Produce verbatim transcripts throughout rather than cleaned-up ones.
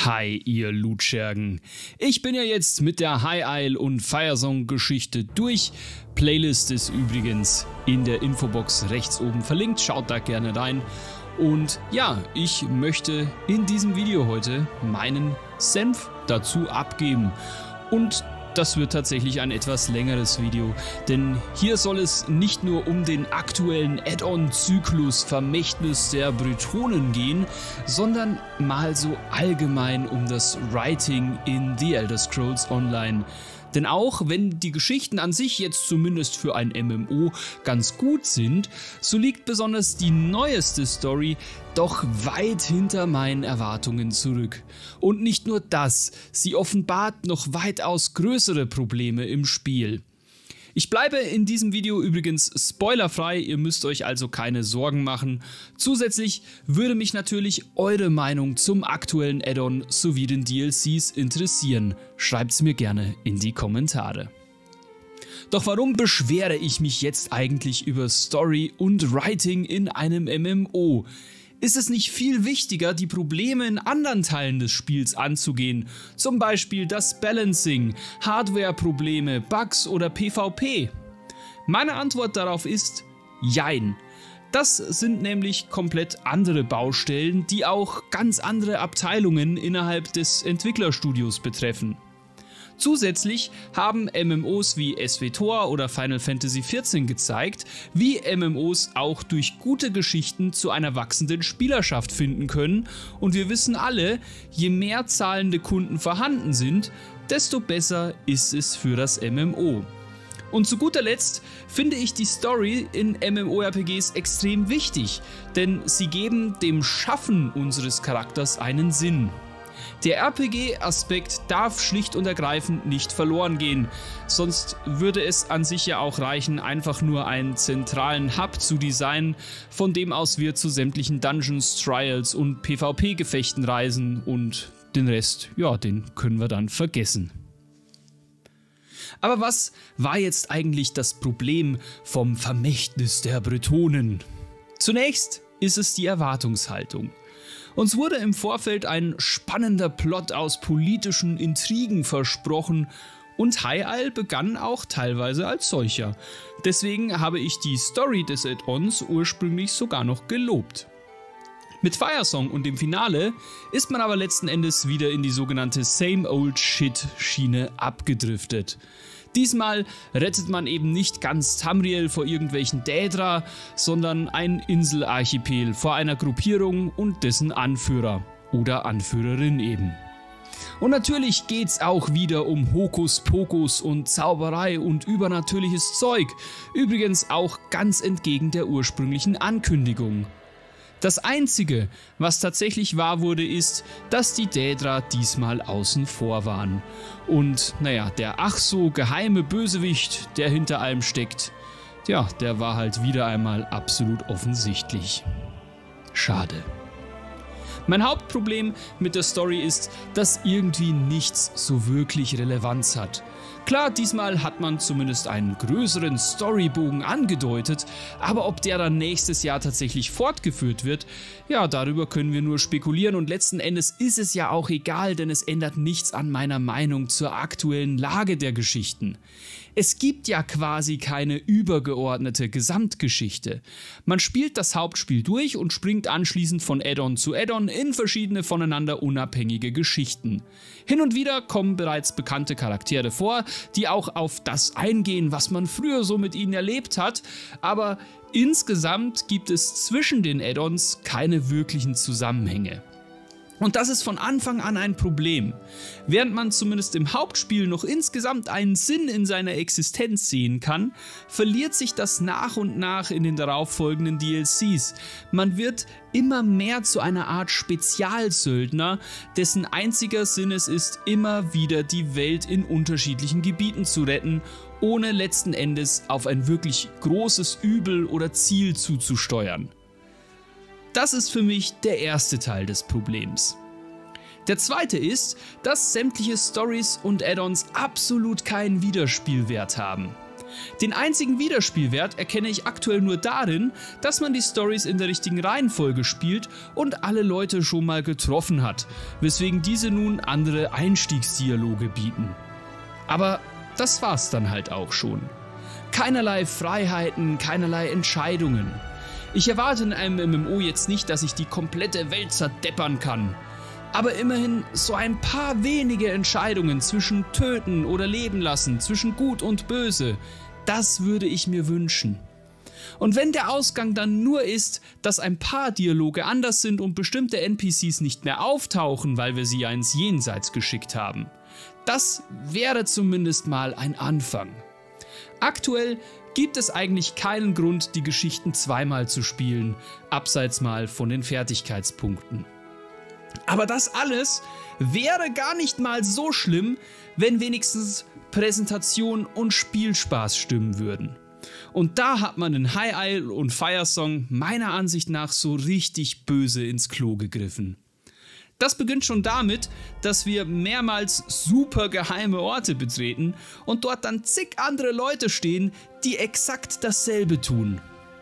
Hi, ihr Lootschergen. Ich bin ja jetzt mit der High Isle und Firesong Geschichte durch. Playlist ist übrigens in der Infobox rechts oben verlinkt. Schaut da gerne rein. Und ja, ich möchte in diesem Video heute meinen Senf dazu abgeben. Und das wird tatsächlich ein etwas längeres Video, denn hier soll es nicht nur um den aktuellen Add-on-Zyklus Vermächtnis der Bretonen gehen, sondern mal so allgemein um das Writing in The Elder Scrolls Online. Denn auch wenn die Geschichten an sich jetzt zumindest für ein M M O ganz gut sind, so liegt besonders die neueste Story doch weit hinter meinen Erwartungen zurück. Und nicht nur das, sie offenbart noch weitaus größere Probleme im Spiel. Ich bleibe in diesem Video übrigens spoilerfrei, ihr müsst euch also keine Sorgen machen. Zusätzlich würde mich natürlich eure Meinung zum aktuellen Add-on sowie den D L Cs interessieren. Schreibt's mir gerne in die Kommentare. Doch warum beschwere ich mich jetzt eigentlich über Story und Writing in einem M M O? Ist es nicht viel wichtiger, die Probleme in anderen Teilen des Spiels anzugehen? Zum Beispiel das Balancing, Hardware-Probleme, Bugs oder PvP? Meine Antwort darauf ist Jein. Das sind nämlich komplett andere Baustellen, die auch ganz andere Abteilungen innerhalb des Entwicklerstudios betreffen. Zusätzlich haben M M Os wie SWTOR oder Final Fantasy vierzehn gezeigt, wie M M Os auch durch gute Geschichten zu einer wachsenden Spielerschaft finden können, und wir wissen alle, je mehr zahlende Kunden vorhanden sind, desto besser ist es für das M M O. Und zu guter Letzt finde ich die Story in MMORPGs extrem wichtig, denn sie geben dem Schaffen unseres Charakters einen Sinn. Der R P G-Aspekt darf schlicht und ergreifend nicht verloren gehen, sonst würde es an sich ja auch reichen, einfach nur einen zentralen Hub zu designen, von dem aus wir zu sämtlichen Dungeons, Trials und PvP-Gefechten reisen, und den Rest, ja, den können wir dann vergessen. Aber was war jetzt eigentlich das Problem vom Vermächtnis der Bretonen? Zunächst ist es die Erwartungshaltung. Uns wurde im Vorfeld ein spannender Plot aus politischen Intrigen versprochen, und High Isle begann auch teilweise als solcher. Deswegen habe ich die Story des Add-ons ursprünglich sogar noch gelobt. Mit Firesong und dem Finale ist man aber letzten Endes wieder in die sogenannte Same Old Shit Schiene abgedriftet. Diesmal rettet man eben nicht ganz Tamriel vor irgendwelchen Daedra, sondern ein Inselarchipel vor einer Gruppierung und dessen Anführer oder Anführerin eben. Und natürlich geht's auch wieder um Hokuspokus und Zauberei und übernatürliches Zeug, übrigens auch ganz entgegen der ursprünglichen Ankündigung. Das Einzige, was tatsächlich wahr wurde, ist, dass die Daedra diesmal außen vor waren. Und naja, der ach so geheime Bösewicht, der hinter allem steckt, ja, der war halt wieder einmal absolut offensichtlich. Schade. Mein Hauptproblem mit der Story ist, dass irgendwie nichts so wirklich Relevanz hat. Klar, diesmal hat man zumindest einen größeren Storybogen angedeutet, aber ob der dann nächstes Jahr tatsächlich fortgeführt wird, ja, darüber können wir nur spekulieren, und letzten Endes ist es ja auch egal, denn es ändert nichts an meiner Meinung zur aktuellen Lage der Geschichten. Es gibt ja quasi keine übergeordnete Gesamtgeschichte. Man spielt das Hauptspiel durch und springt anschließend von Add-on zu Add-on in verschiedene voneinander unabhängige Geschichten. Hin und wieder kommen bereits bekannte Charaktere vor, die auch auf das eingehen, was man früher so mit ihnen erlebt hat, aber insgesamt gibt es zwischen den Add-ons keine wirklichen Zusammenhänge. Und das ist von Anfang an ein Problem. Während man zumindest im Hauptspiel noch insgesamt einen Sinn in seiner Existenz sehen kann, verliert sich das nach und nach in den darauffolgenden D L Cs. Man wird immer mehr zu einer Art Spezialsöldner, dessen einziger Sinn es ist, immer wieder die Welt in unterschiedlichen Gebieten zu retten, ohne letzten Endes auf ein wirklich großes Übel oder Ziel zuzusteuern. Das ist für mich der erste Teil des Problems. Der zweite ist, dass sämtliche Stories und Add-ons absolut keinen Wiederspielwert haben. Den einzigen Wiederspielwert erkenne ich aktuell nur darin, dass man die Storys in der richtigen Reihenfolge spielt und alle Leute schon mal getroffen hat, weswegen diese nun andere Einstiegsdialoge bieten. Aber das war's dann halt auch schon. Keinerlei Freiheiten, keinerlei Entscheidungen. Ich erwarte in einem M M O jetzt nicht, dass ich die komplette Welt zerdeppern kann. Aber immerhin so ein paar wenige Entscheidungen zwischen töten oder leben lassen, zwischen gut und böse, das würde ich mir wünschen. Und wenn der Ausgang dann nur ist, dass ein paar Dialoge anders sind und bestimmte N P Cs nicht mehr auftauchen, weil wir sie ja ins Jenseits geschickt haben, das wäre zumindest mal ein Anfang. Aktuell gibt es eigentlich keinen Grund, die Geschichten zweimal zu spielen, abseits mal von den Fertigkeitspunkten. Aber das alles wäre gar nicht mal so schlimm, wenn wenigstens Präsentation und Spielspaß stimmen würden. Und da hat man in High Isle und Firesong meiner Ansicht nach so richtig böse ins Klo gegriffen. Das beginnt schon damit, dass wir mehrmals super geheime Orte betreten und dort dann zig andere Leute stehen, die exakt dasselbe tun.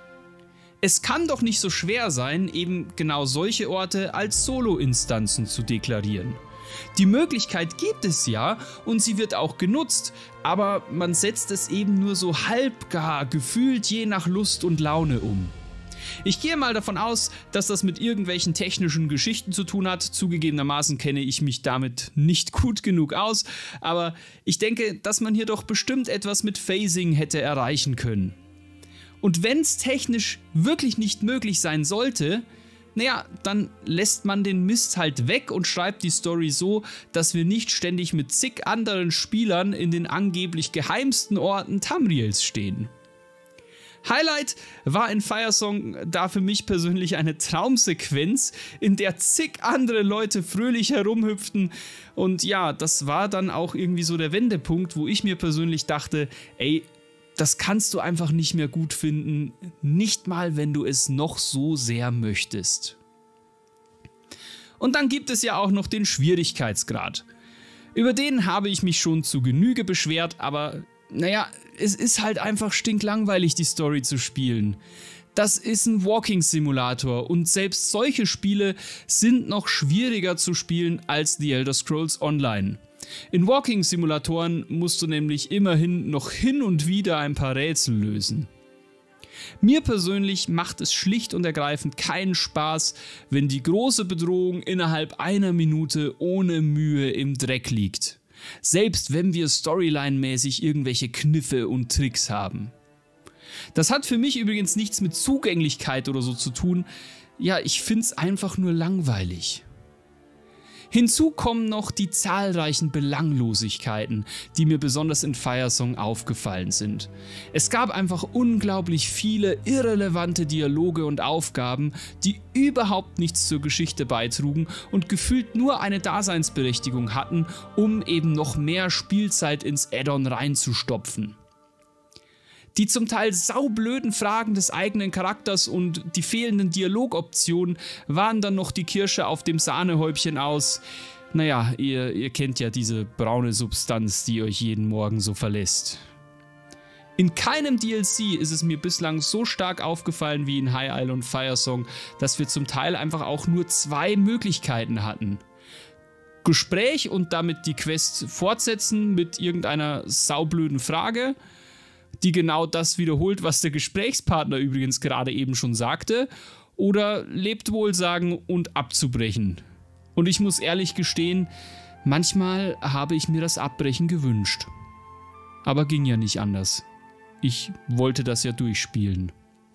Es kann doch nicht so schwer sein, eben genau solche Orte als Solo-Instanzen zu deklarieren. Die Möglichkeit gibt es ja und sie wird auch genutzt, aber man setzt es eben nur so halbgar, gefühlt je nach Lust und Laune um. Ich gehe mal davon aus, dass das mit irgendwelchen technischen Geschichten zu tun hat. Zugegebenermaßen kenne ich mich damit nicht gut genug aus, aber ich denke, dass man hier doch bestimmt etwas mit Phasing hätte erreichen können. Und wenn es technisch wirklich nicht möglich sein sollte, naja, dann lässt man den Mist halt weg und schreibt die Story so, dass wir nicht ständig mit zig anderen Spielern in den angeblich geheimsten Orten Tamriels stehen. Highlight war in Firesong da für mich persönlich eine Traumsequenz, in der zig andere Leute fröhlich herumhüpften und ja, das war dann auch irgendwie so der Wendepunkt, wo ich mir persönlich dachte, ey, das kannst du einfach nicht mehr gut finden, nicht mal wenn du es noch so sehr möchtest. Und dann gibt es ja auch noch den Schwierigkeitsgrad. Über den habe ich mich schon zu Genüge beschwert, aber naja, es ist halt einfach stinklangweilig, die Story zu spielen. Das ist ein Walking-Simulator und selbst solche Spiele sind noch schwieriger zu spielen als The Elder Scrolls Online. In Walking-Simulatoren musst du nämlich immerhin noch hin und wieder ein paar Rätsel lösen. Mir persönlich macht es schlicht und ergreifend keinen Spaß, wenn die große Bedrohung innerhalb einer Minute ohne Mühe im Dreck liegt. Selbst wenn wir storyline-mäßig irgendwelche Kniffe und Tricks haben. Das hat für mich übrigens nichts mit Zugänglichkeit oder so zu tun. Ja, ich find's einfach nur langweilig. Hinzu kommen noch die zahlreichen Belanglosigkeiten, die mir besonders in Firesong aufgefallen sind. Es gab einfach unglaublich viele irrelevante Dialoge und Aufgaben, die überhaupt nichts zur Geschichte beitrugen und gefühlt nur eine Daseinsberechtigung hatten, um eben noch mehr Spielzeit ins Add-on reinzustopfen. Die zum Teil saublöden Fragen des eigenen Charakters und die fehlenden Dialogoptionen waren dann noch die Kirsche auf dem Sahnehäubchen aus. Naja, ihr, ihr kennt ja diese braune Substanz, die euch jeden Morgen so verlässt. In keinem D L C ist es mir bislang so stark aufgefallen wie in High Isle und Firesong, dass wir zum Teil einfach auch nur zwei Möglichkeiten hatten. Gespräch und damit die Quest fortsetzen mit irgendeiner saublöden Frage, die genau das wiederholt, was der Gesprächspartner übrigens gerade eben schon sagte, oder lebt wohl sagen und abzubrechen. Und ich muss ehrlich gestehen, manchmal habe ich mir das Abbrechen gewünscht. Aber ging ja nicht anders. Ich wollte das ja durchspielen.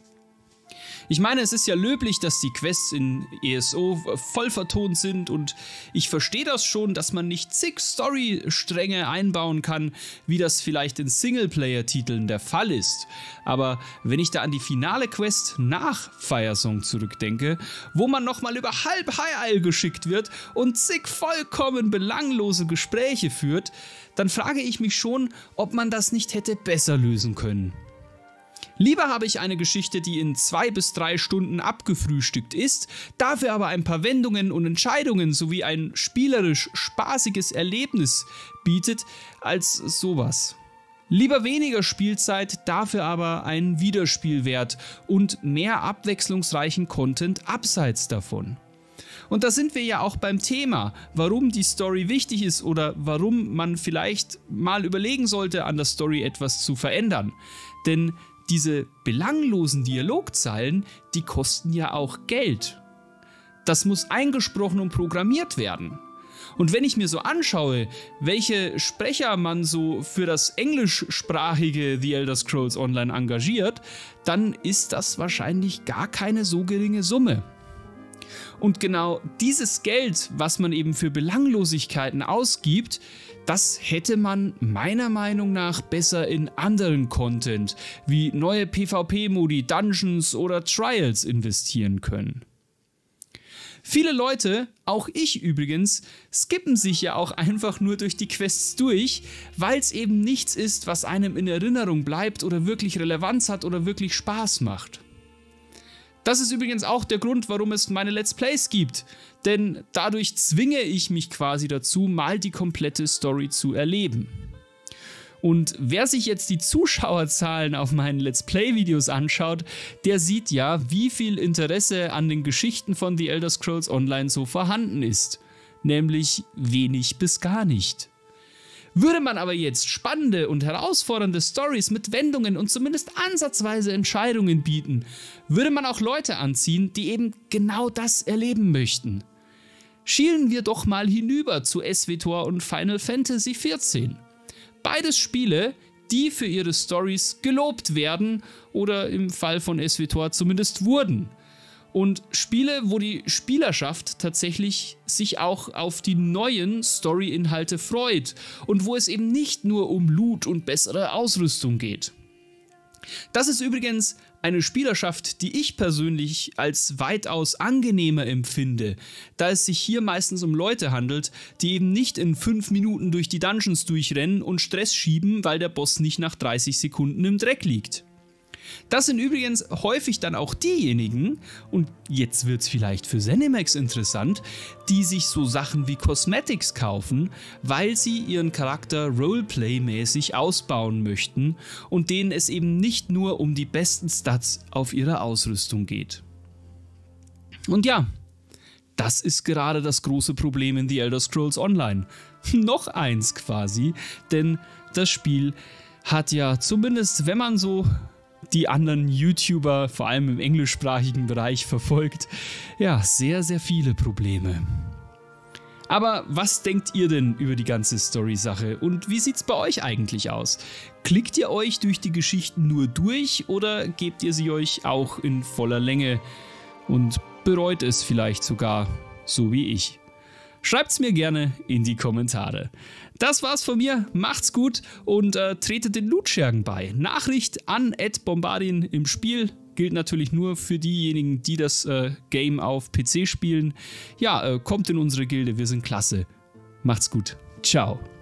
Ich meine, es ist ja löblich, dass die Quests in E S O voll vertont sind und ich verstehe das schon, dass man nicht zig Storystränge einbauen kann, wie das vielleicht in Singleplayer-Titeln der Fall ist. Aber wenn ich da an die finale Quest nach Firesong zurückdenke, wo man nochmal über halb High Isle geschickt wird und zig vollkommen belanglose Gespräche führt, dann frage ich mich schon, ob man das nicht hätte besser lösen können. Lieber habe ich eine Geschichte, die in zwei bis drei Stunden abgefrühstückt ist, dafür aber ein paar Wendungen und Entscheidungen sowie ein spielerisch spaßiges Erlebnis bietet, als sowas. Lieber weniger Spielzeit, dafür aber einen Wiederspielwert und mehr abwechslungsreichen Content abseits davon. Und da sind wir ja auch beim Thema, warum die Story wichtig ist oder warum man vielleicht mal überlegen sollte, an der Story etwas zu verändern. Denn diese belanglosen Dialogzeilen, die kosten ja auch Geld. Das muss eingesprochen und programmiert werden. Und wenn ich mir so anschaue, welche Sprecher man so für das englischsprachige The Elder Scrolls Online engagiert, dann ist das wahrscheinlich gar keine so geringe Summe. Und genau dieses Geld, was man eben für Belanglosigkeiten ausgibt, das hätte man meiner Meinung nach besser in anderen Content wie neue PvP-Modi, Dungeons oder Trials investieren können. Viele Leute, auch ich übrigens, skippen sich ja auch einfach nur durch die Quests durch, weil es eben nichts ist, was einem in Erinnerung bleibt oder wirklich Relevanz hat oder wirklich Spaß macht. Das ist übrigens auch der Grund, warum es meine Let's Plays gibt, denn dadurch zwinge ich mich quasi dazu, mal die komplette Story zu erleben. Und wer sich jetzt die Zuschauerzahlen auf meinen Let's Play-Videos anschaut, der sieht ja, wie viel Interesse an den Geschichten von The Elder Scrolls Online so vorhanden ist. Nämlich wenig bis gar nicht. Würde man aber jetzt spannende und herausfordernde Stories mit Wendungen und zumindest ansatzweise Entscheidungen bieten, würde man auch Leute anziehen, die eben genau das erleben möchten. Schielen wir doch mal hinüber zu SWTOR und Final Fantasy vierzehn. Beides Spiele, die für ihre Storys gelobt werden oder im Fall von SWTOR zumindest wurden. Und Spiele, wo die Spielerschaft tatsächlich sich auch auf die neuen Story-Inhalte freut und wo es eben nicht nur um Loot und bessere Ausrüstung geht. Das ist übrigens eine Spielerschaft, die ich persönlich als weitaus angenehmer empfinde, da es sich hier meistens um Leute handelt, die eben nicht in fünf Minuten durch die Dungeons durchrennen und Stress schieben, weil der Boss nicht nach dreißig Sekunden im Dreck liegt. Das sind übrigens häufig dann auch diejenigen, und jetzt wird es vielleicht für ZeniMax interessant, die sich so Sachen wie Cosmetics kaufen, weil sie ihren Charakter Roleplay-mäßig ausbauen möchten und denen es eben nicht nur um die besten Stats auf ihrer Ausrüstung geht. Und ja, das ist gerade das große Problem in The Elder Scrolls Online. Noch eins quasi, denn das Spiel hat ja zumindest, wenn man so die anderen YouTuber, vor allem im englischsprachigen Bereich, verfolgt, ja, sehr, sehr viele Probleme. Aber was denkt ihr denn über die ganze Story-Sache und wie sieht's bei euch eigentlich aus? Klickt ihr euch durch die Geschichten nur durch oder gebt ihr sie euch auch in voller Länge und bereut es vielleicht sogar, so wie ich? Schreibt's mir gerne in die Kommentare. Das war's von mir, macht's gut und äh, tretet den Lootschergen bei. Nachricht an at bombardin im Spiel, gilt natürlich nur für diejenigen, die das äh, Game auf P C spielen. Ja, äh, kommt in unsere Gilde, wir sind klasse. Macht's gut, ciao.